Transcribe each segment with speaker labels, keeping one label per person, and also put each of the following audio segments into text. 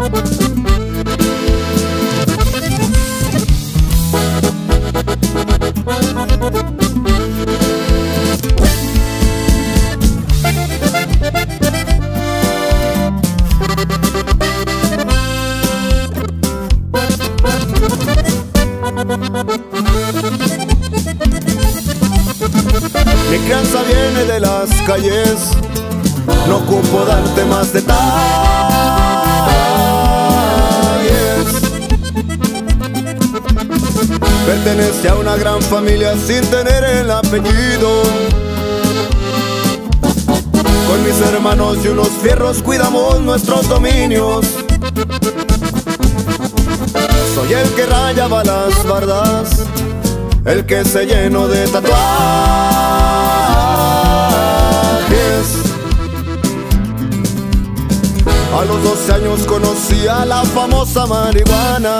Speaker 1: Mi crianza viene de las calles, no ocupo darte más detalles. Pertenece a una gran familia sin tener el apellido. Con mis hermanos y unos fierros cuidamos nuestros dominios. Soy el que rayaba las bardas, el que se llenó de tatuajes. A los 12 años conocí a la famosa marihuana.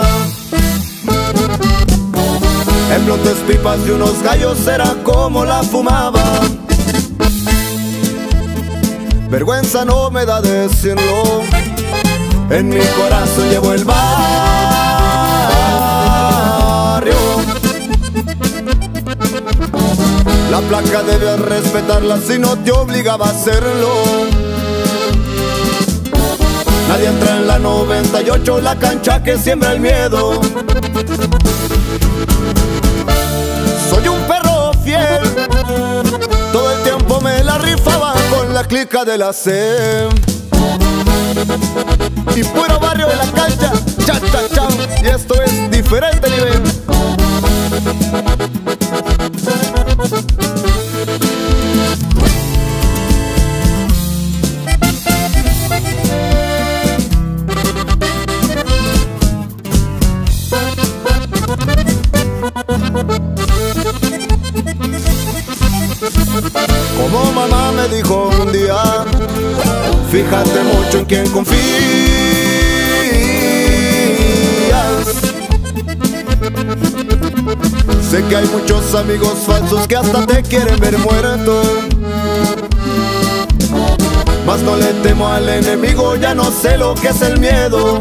Speaker 1: En blondes pipas y unos gallos era como la fumaba. Vergüenza no me da decirlo, en mi corazón llevo el barrio. La placa debes respetarla si no te obligaba a hacerlo. Nadie entra en la 98, la cancha que siembra el miedo. Soy un perro fiel, todo el tiempo me la rifaba con la clica de la C. Y puro barrio de la cancha, cha cha cha, y esto es diferente nivel. Como mamá me dijo un día, fíjate mucho en quien confías. Sé que hay muchos amigos falsos que hasta te quieren ver muerto, mas no le temo al enemigo, ya no sé lo que es el miedo.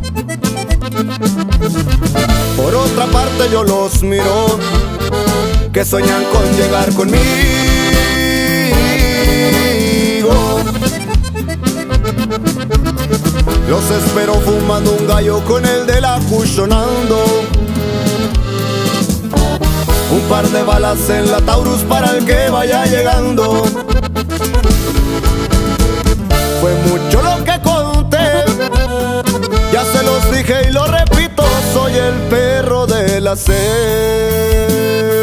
Speaker 1: Por otra parte yo los miro, que sueñan con llegar conmigo. Los espero fumando un gallo con el de la cushionando. Un par de balas en la Taurus para el que vaya llegando. Fue mucho lo que conté, ya se los dije y lo repito, soy el perro de la C.